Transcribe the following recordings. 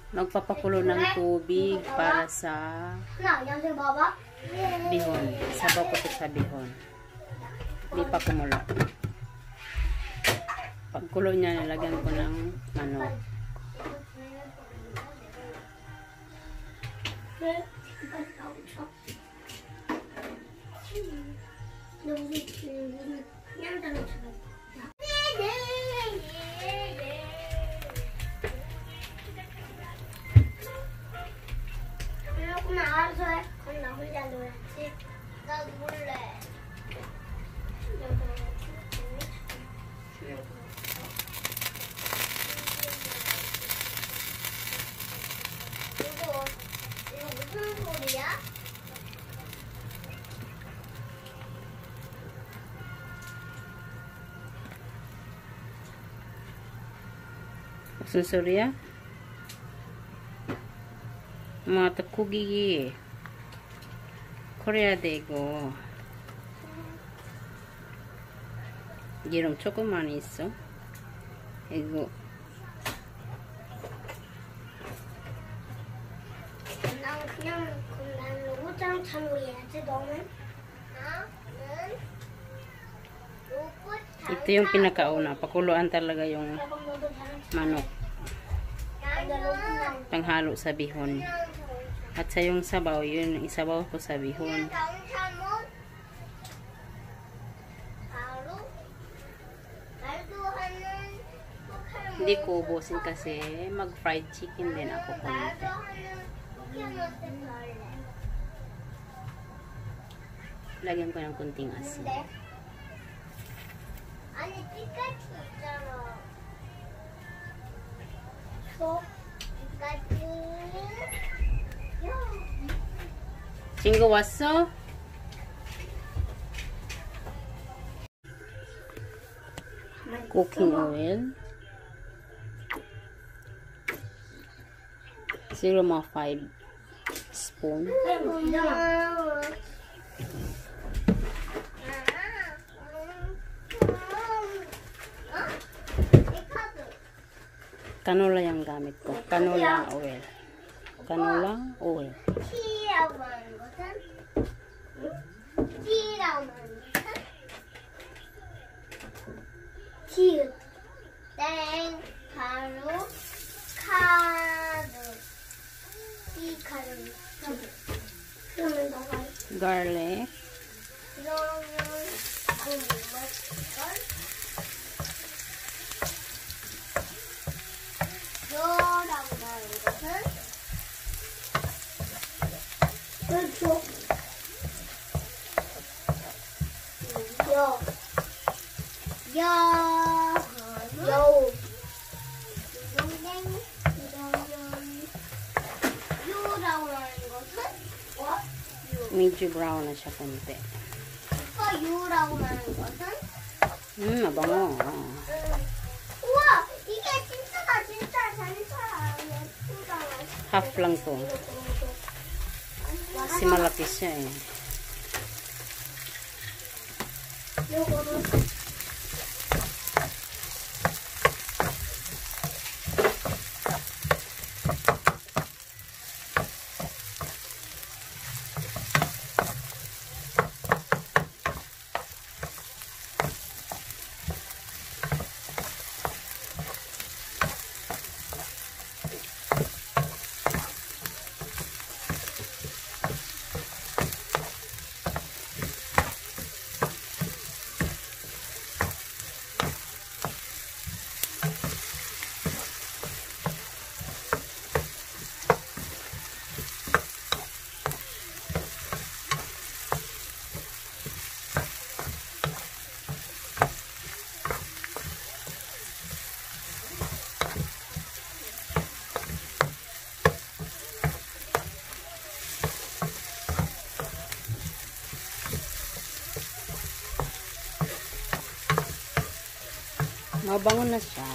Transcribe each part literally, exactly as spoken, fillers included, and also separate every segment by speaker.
Speaker 1: magpapakulo ng tubig para sa bihon. Sabaw ko ito sa bihon. Hindi pa kumulo. Pagkulo niya, nilagyan ko ng manok.
Speaker 2: 알아서 해. 그럼 나 혼자 놀았지. 나 놀래. 이거 이거 무슨 소리야?
Speaker 1: 무슨 소리야? 엄마 또 고기 콜해야 돼 이거. 기름 조금만 있어. 이거
Speaker 2: 난 그냥 그럼 난 로봇장 참여해야지. 너는? 나는 로봇 장.
Speaker 1: ito yung pinakauna. Pakuluan talaga yung manok. Panghalo sa bihon. At sa yung sabaw, yun isabaw ko sa bihon. Hindi ko ubusin kasi mag fried chicken din ako konti. Lagyan ko ng kunting asin.
Speaker 2: 아니 피카츄 있잖아. 소 피카츄.
Speaker 1: 친구 왔어? Cooking oil. zero point five spoon. Canola yung gamit ko. Canola oil. Canola oil.
Speaker 2: T라고 하는 것은? T라고 하는 것은? 티. 땡. 가루. 카드. 티 카드. 그러면 너가
Speaker 1: Garlic.
Speaker 2: 그러면 그건 뭐였을걸? 여라고 하는 것은? 그렇죠. 여. 여. 여우. 동댕. 유라고 하는 것은? What?
Speaker 1: Medyo brown na siya konti.
Speaker 2: 오빠 유라고 하는 것은?
Speaker 1: Hmm, mabango. Oh.
Speaker 2: 우와! 이게 진짜다 진짜 진짜 예쁘다.
Speaker 1: Half lang to. Kasi malaki siya eh.
Speaker 2: 요거는
Speaker 1: Mabango na siya.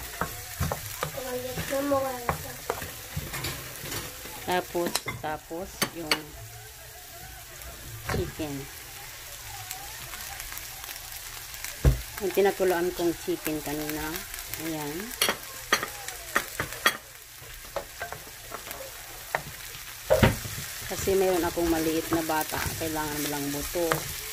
Speaker 1: Tapos, tapos, yung chicken. Yung pinakuluan kong chicken kanina. Ayan. Kasi mayroon akong maliit na bata. Kailangan mo lang buto.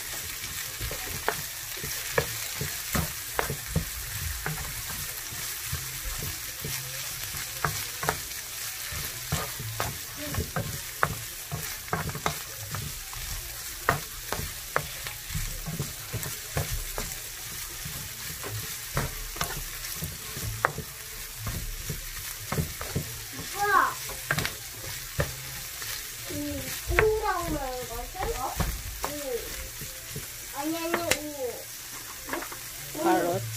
Speaker 1: Carrots.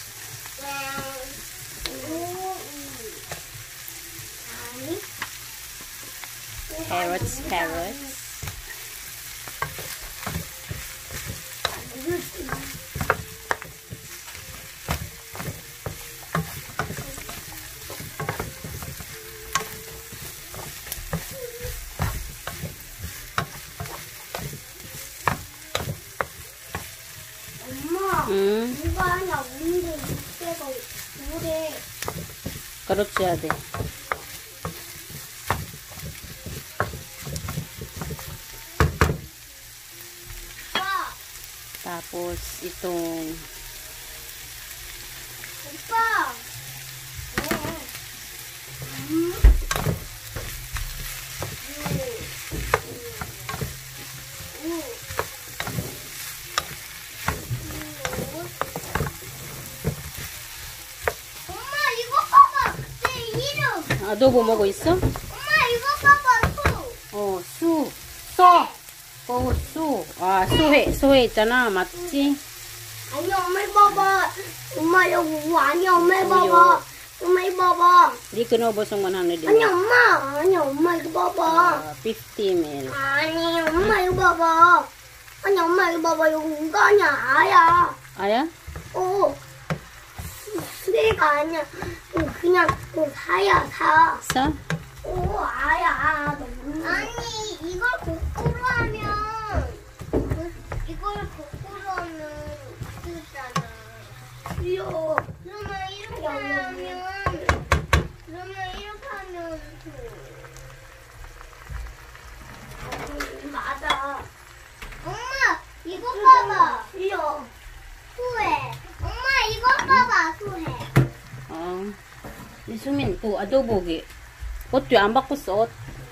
Speaker 1: Carrots, carrots. 응.
Speaker 2: 누가 하냐, 물에 밑에서 물에
Speaker 1: Carrots ya deh.
Speaker 2: 오빠,
Speaker 1: Tapos itong
Speaker 2: 오빠. 음. 엄마 이거 봐봐. 내 이름.
Speaker 1: adobo mo 있어?
Speaker 2: 엄마 이거 봐봐. 수.
Speaker 1: 어, 수. 소. 어, 수. 아, 수회. 수회 있잖아. 맞지?
Speaker 2: 아니 엄마 이거 봐봐. 엄마 여기 아니 엄마 이거 봐봐. 엄마 이거 봐봐.
Speaker 1: Di ko naubos ang one hundred
Speaker 2: 아니
Speaker 1: ml.
Speaker 2: 엄마 아니 엄마 이거 봐봐.
Speaker 1: Ah, fifty ml.
Speaker 2: 아니 엄마 이거 봐봐. 아니 엄마 이거 봐봐. 이거 우가 아니야 아야.
Speaker 1: Aya?
Speaker 2: 어. 수레가 아니야. 그냥 그 사야 사.
Speaker 1: Sa?
Speaker 2: 오 아야. 아니 이걸 거꾸로 하면 그, 이걸 거꾸로 하면 쓰잖아. 이요. 그러면 이렇게 하면 그러면 이렇게 하면 그 맞아. 엄마 이거 봐봐. 이요. 수해. 엄마 이거 봐봐 수해.
Speaker 1: Oh. Isumin to adobo gi. Ot yo ambak ko suot.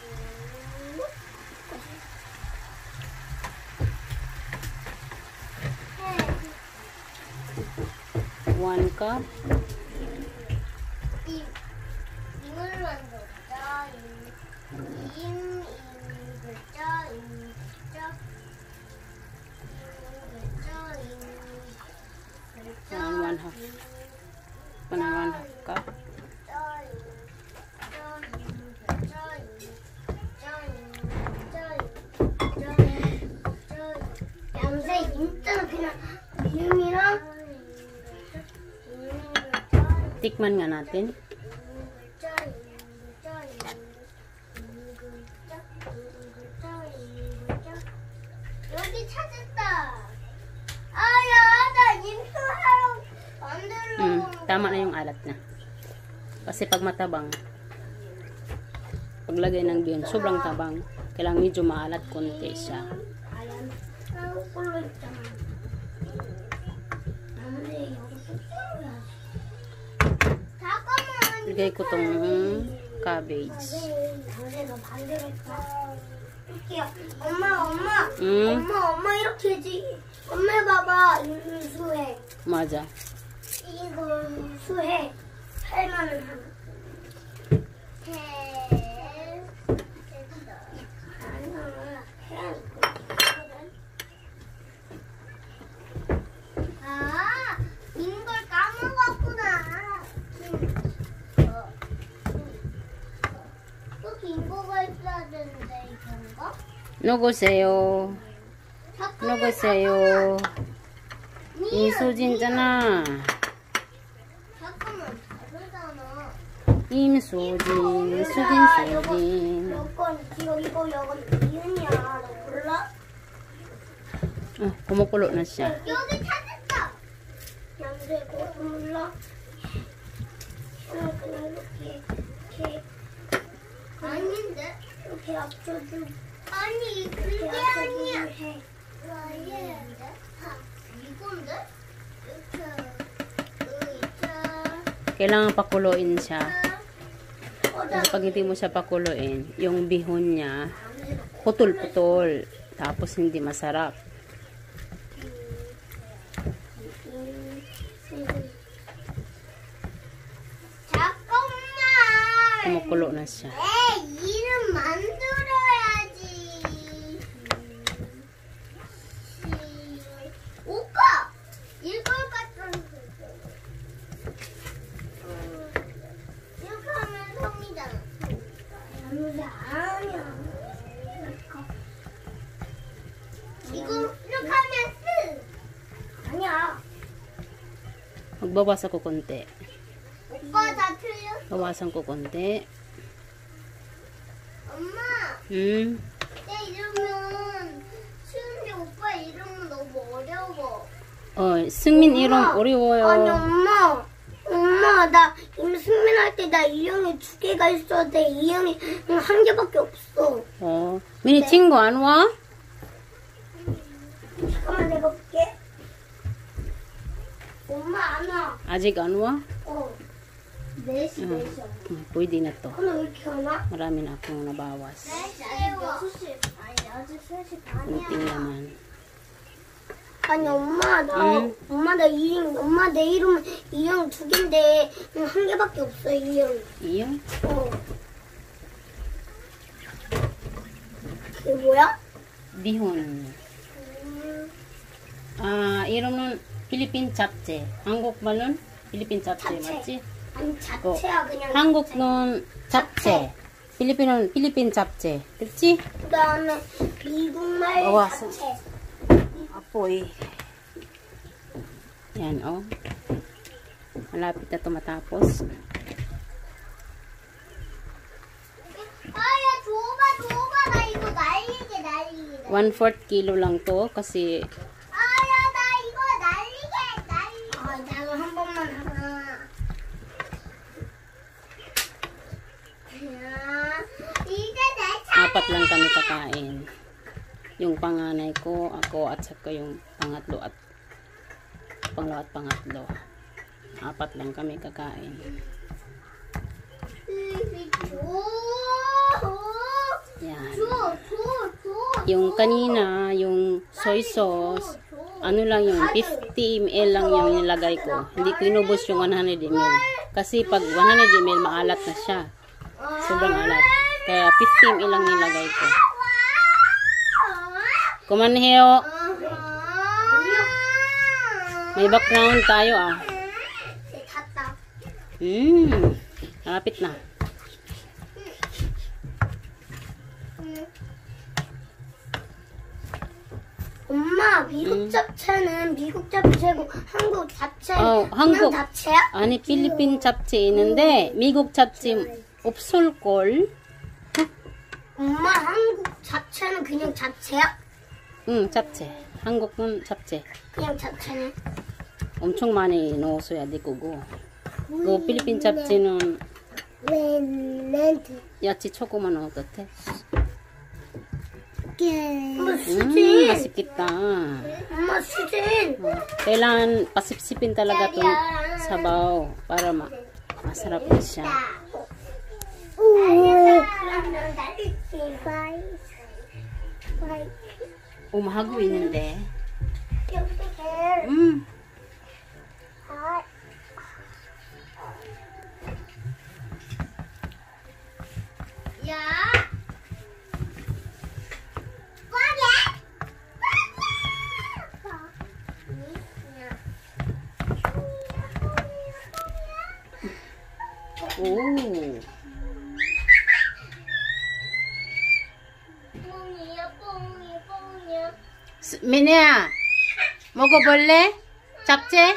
Speaker 1: one cup.
Speaker 2: 이 이걸로 한다. 임, 임, 글자, 임, 글자, 임, 글자, 임, 글자,
Speaker 1: And one half. One and one half cup.
Speaker 2: 양세 인자는 그냥 이름이랑
Speaker 1: Tikman nga natin.
Speaker 2: 여기 찾았다. 아야, 나 인수하러 만들려고.
Speaker 1: Mm, tama na yung alat na. Kasi pag matabang, paglagay ng bean, sobrang tabang. Kailangan medyo maalat konti siya.
Speaker 2: 아야, 나 꼴로 있잖아. 근데 여기 뜯어야지. 잠깐만.
Speaker 1: Lagay ko tong cabbage.
Speaker 2: 양세가 반대로 했다. 이렇게 엄마 엄마
Speaker 1: 응?
Speaker 2: 엄마 엄마 이렇게 해지. 엄마 봐봐 이 수해
Speaker 1: Maja.
Speaker 2: 이거 수해 팔만원 하나. 해 됐어. 아니야 해. 아 이걸 까먹었구나. 어. 또 김고가 있어야 되는데 이건가?
Speaker 1: 누구세요? 누구세요? 임수진잖아.
Speaker 2: 잠깐만 다르잖아.
Speaker 1: 임수진, 수진, 수진.
Speaker 2: 여건 이거 이거 여건 이은이야. 너 몰라?
Speaker 1: Oh, kumukulo na siya.
Speaker 2: 여기 찾았어. 양재 그거 몰라? 그냥 그냥 이렇게 이렇게 아닌데 이렇게 합쳐주 아니 그게 아니야. 왜? 이건데?
Speaker 1: Kailangan pakuluin siya. Kasi pag hindi mo siya pakuluin, yung bihon niya, putol-putol. Tapos hindi masarap.
Speaker 2: 잠깐만.
Speaker 1: Kumukulo na siya.
Speaker 2: 에 이름 만들어야지. 오빠 이걸 갖다 줘. 이렇게 하면 성이잖아. 아니야. 이거 이렇게 하면 쓰. 아니야.
Speaker 1: Magbawas ako konti.
Speaker 2: 오빠 다 틀렸어.
Speaker 1: Bawasan ko konti.
Speaker 2: 엄마,
Speaker 1: Hmm.
Speaker 2: 내 이름은 수은이 오빠 이름은 너무 어려워.
Speaker 1: Oh, 승민 이름
Speaker 2: 아니
Speaker 1: 어려워요.
Speaker 2: 엄마, 엄마 나 이미 승민할 때 나 이름이 두 개가 있었는데 이름이 한 개밖에 없어.
Speaker 1: Oh. Mini 친구 안 와?
Speaker 2: 잠깐만 내가 볼게. 엄마 안 와.
Speaker 1: A직 안 와?
Speaker 2: 어. 네 시, 네 시.
Speaker 1: Hmm, pwede na to.
Speaker 2: 오늘 왜 이렇게 안 와?
Speaker 1: Marami na akong nabawas.
Speaker 2: 아직 여섯 시. 아니 아직 세 시
Speaker 1: Kunting naman.
Speaker 2: 아니 엄마 나
Speaker 1: 응?
Speaker 2: 엄마 나 이름 엄마 내 이름은 이름 두 개인데 한 개밖에 없어 이름.
Speaker 1: Iyo?
Speaker 2: 어. 그게 뭐야?
Speaker 1: Bihon. Ah, 이름 nun Philippine 잡채. 한국 말로는 Philippine 잡채
Speaker 2: 잡채.
Speaker 1: 맞지?
Speaker 2: 아니 자체야 그냥.
Speaker 1: 한국
Speaker 2: 자체.
Speaker 1: nun 잡채. 필리핀은 필리핀 잡채. 그렇지?
Speaker 2: 그다음에 미국 말
Speaker 1: 어,
Speaker 2: 자체.
Speaker 1: Apoy. Yan, oh. Malapit na ito matapos.
Speaker 2: 아야 줘봐 줘봐 나 이거 날리게 날리게.
Speaker 1: one-fourth kilo lang to kasi
Speaker 2: 아야 나 이거 날리게 날리게. 아 나도 한 번만 하자. 야, 이제 내 차례.
Speaker 1: apat lang kami kakain. Yung panganay ko, ako at saka yung pangatlo at panglo at pangatlo. Apat lang kami kakain. Yan. Yung kanina, yung soy sauce, ano lang yung fifty milliliters lang yung nilagay ko. Hindi ko inubos yung one hundred milliliters. Kasi pag one hundred milliliters, maalat na siya. Sobrang alat. Kaya fifty milliliters lang nilagay ko. Kumanheo. May background tayo ah. Hmm. Malapit na.
Speaker 2: 엄마 미국
Speaker 1: 음.
Speaker 2: 잡채는 미국 잡채고 한국 잡채
Speaker 1: 어,
Speaker 2: 그냥
Speaker 1: 한국.
Speaker 2: 잡채야?
Speaker 1: 아니 필리핀 잡채 있는데 미국 잡채 없을걸?
Speaker 2: 엄마 한국 잡채는 그냥 잡채야?
Speaker 1: 응, 잡채. 한국은 잡채.
Speaker 2: 그냥 잡채네.
Speaker 1: 엄청 많이 넣었어야 되고. 그 필리핀 잡채는
Speaker 2: 렌트.
Speaker 1: 야채 조금만 넣어도 돼.
Speaker 2: 엄마
Speaker 1: 음,
Speaker 2: 수진.
Speaker 1: 맛있겠다.
Speaker 2: 엄마 수진.
Speaker 1: 어, kailangan pasipsipin talaga itong sabaw para ma masarap na siya.
Speaker 2: 그러면 나를 바이. 바이.
Speaker 1: Umahago 있는데.
Speaker 2: 여기도 돼.
Speaker 1: 음.
Speaker 2: 아. 야.
Speaker 1: 오.
Speaker 2: 뽕이야 뽕이 뽕이야.
Speaker 1: 미니야, 먹어볼래? 잡채?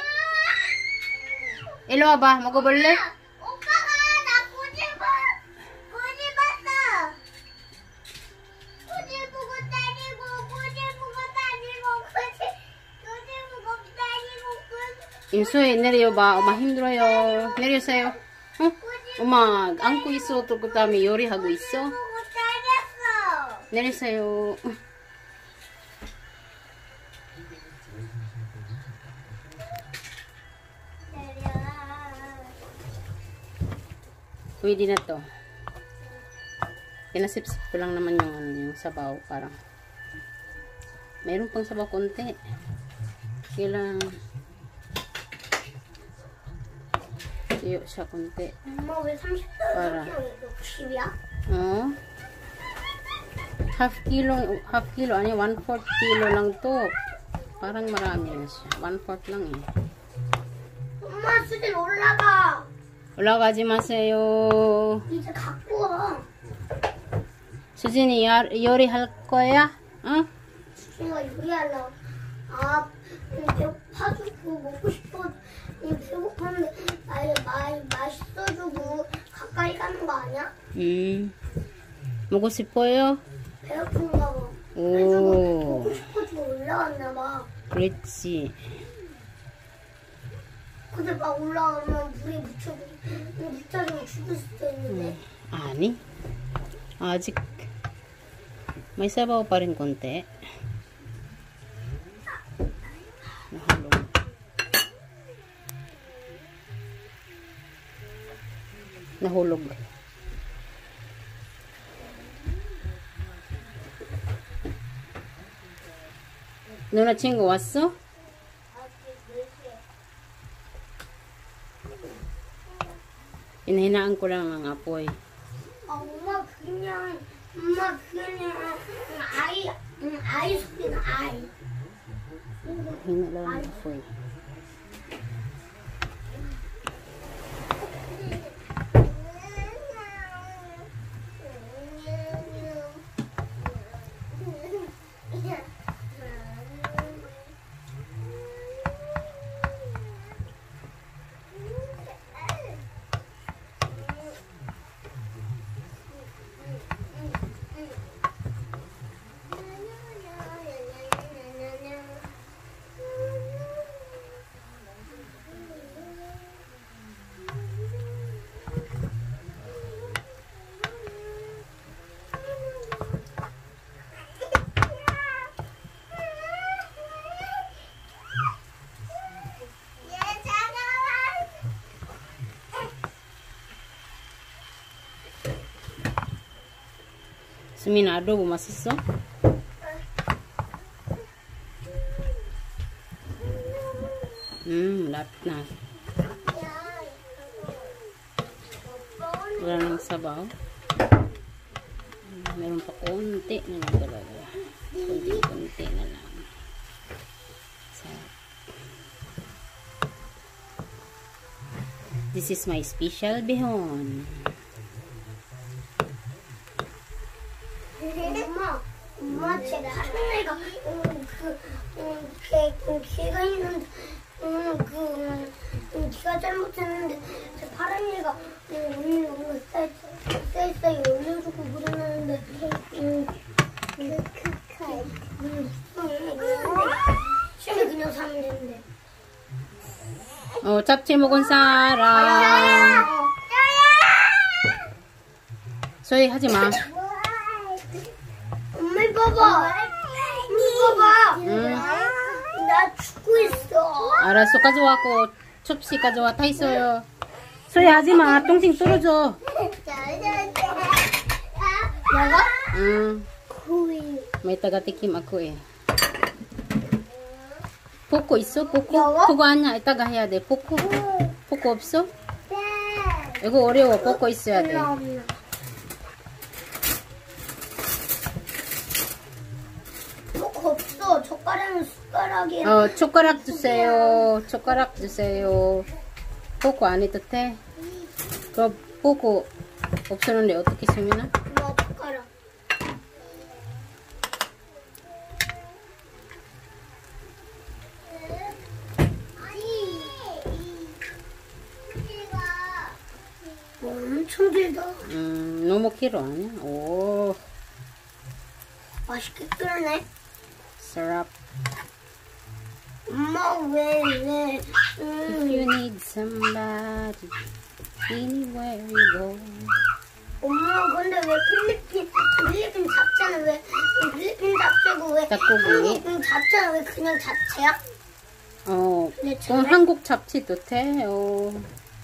Speaker 1: 일로 와봐, 먹어볼래?
Speaker 2: 오빠가 나 꼬집어 꼬집었어. 꼬집고 때리고 꼬집고 때리고 꼬집 꼬집고 때리고 꼬집.
Speaker 1: 인수에 내려봐. 엄마 힘들어요. 내려오세요. 어? 엄마 안고 있어. 또 그다음에 요리하고 있어.
Speaker 2: 꼬집고 때렸어.
Speaker 1: 내리세요. Pwede na to. Pinasip-sip ko lang naman yung, ano, yung sabaw. Parang meron pang sabaw konti. Kailang tiyo siya konti.
Speaker 2: 엄마 왜 삼십
Speaker 1: Para.
Speaker 2: 도로 육십이야?
Speaker 1: Oh. Half kilo, half kilo, ano, one fourth kilo lang to. Parang marami na siya. One fourth lang eh.
Speaker 2: 엄마 수진 올라가.
Speaker 1: 올라가지 마세요.
Speaker 2: 이제 갖고 와.
Speaker 1: 수진이 야, 요리할 거야? 어?
Speaker 2: 수진이가 요리하려고. 아, 배고파주고 먹고 싶어. 배고팠는데 말, 말, 맛있어주고 가까이 가는 거 아니야?
Speaker 1: 음. 먹고 싶어요?
Speaker 2: 배고픈가 봐.
Speaker 1: 오.
Speaker 2: 그래가지고 먹고 싶어지고 올라왔나 봐.
Speaker 1: 그렇지.
Speaker 2: 근데 막 올라오면 물에 묻혀서 묻혀서 죽을 수도 있는데.
Speaker 1: 아니. 아직 may sabaw pa rin konti. Nahulog. Nahulog. 누나 친구 왔어? Hinahinaan ko lang ang apoy.
Speaker 2: 아, 엄마 그냥 엄마 그냥 아이 응, 아이 소리는 아이.
Speaker 1: Hina lang ang apoy. 수민아, 아도부 맛있어? 음, lapit na. Wala nang sabaw. Meron pa konti na lang talaga. Konti-konti na lang. Sarap. This is my special bihon.
Speaker 2: 엄마, 엄마 제 파란애가 음, 그, 음, 개, 음, 개가 있는데 음, 그, 음, 개가 잘못했는데 제 파란애가 음, 언니 너무 쌀쌀 올려주고 그러는데 음, 음, 음, 집에 그냥 사면 되는데.
Speaker 1: 어, 잡채 먹은 사람. 소희 하지 마.
Speaker 2: 엄마 이거 봐. 이거 봐.
Speaker 1: 응.
Speaker 2: 나 죽고 있어.
Speaker 1: 알았어, 가져와고. 첩시 가져와. 다 있어요. 소희 하지 마. 똥ting 떨어져.
Speaker 2: 내가?
Speaker 1: 응.
Speaker 2: 거의.
Speaker 1: May taga-tikim ako eh. Puko 있어? Puko?
Speaker 2: Yawa?
Speaker 1: Puko 아니야. 이따가 해야 돼. Puko? Puko 없어? 이거 어려워. Puko 있어야 돼.
Speaker 2: 없나 없나. 포크 없어. 젓가락은 숟가락이야.
Speaker 1: 어, 젓가락 주세요. 젓가락 주세요. Puko 안 해도 돼? 그럼 Puko 없었는데 어떻게 쓰면은?
Speaker 2: 엄마 젓가락. 엄청 길다.
Speaker 1: 음, 너무 길어 아니야? 오,
Speaker 2: 맛있게 끓네.
Speaker 1: sarap.
Speaker 2: 엄마 왜 왜?
Speaker 1: If
Speaker 2: 음,
Speaker 1: you need somebody, anywhere you go.
Speaker 2: 엄마 근데 왜 필리핀 필리핀 잡잖아. 왜
Speaker 1: 닭고기.
Speaker 2: 응, 잡채는 왜 그냥 잡채야?
Speaker 1: 어,
Speaker 2: 네,
Speaker 1: 그럼
Speaker 2: 저래?
Speaker 1: 한국 잡채도 돼. 어.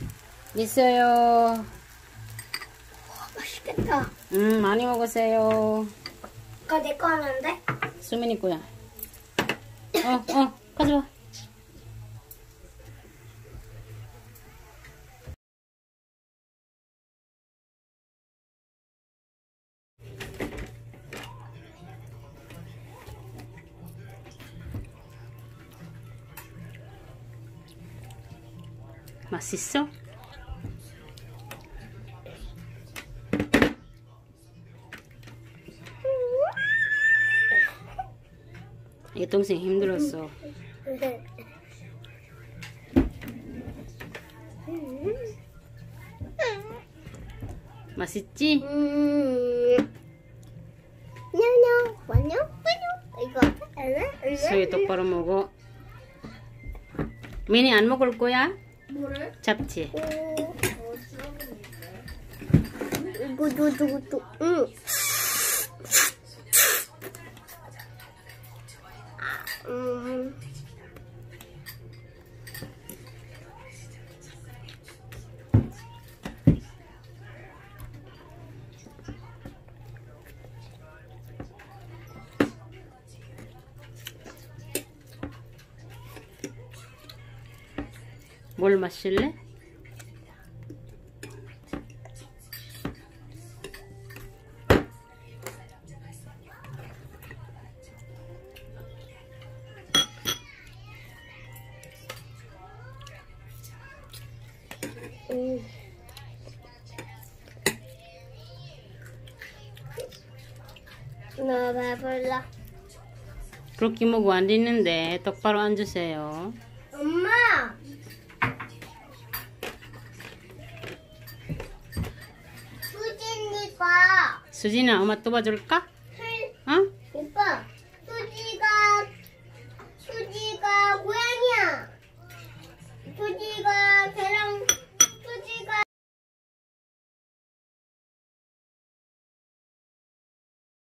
Speaker 1: 있어요.
Speaker 2: 맛있겠다.
Speaker 1: 음, 많이 먹으세요.
Speaker 2: 아까 내 거 하는데?
Speaker 1: 수민이 거야. 어, 어, 가져와. 맛있어? 이 동생 힘들었어. 맛있지?
Speaker 2: 음. 냐냐, 완냐, 완냐. 이거 하나,
Speaker 1: 수희 똑바로 먹어. 미니 안 먹을 거야?
Speaker 2: 뭐를?
Speaker 1: 잡채.
Speaker 2: 이거 누구 누구 응. 음.
Speaker 1: 뭘 마실래?
Speaker 2: 음. 나 배불러.
Speaker 1: 그렇게 먹고 안 되는데 똑바로 앉으세요.
Speaker 2: 엄마. 수진이 봐.
Speaker 1: 수진아, 엄마 또 봐줄까?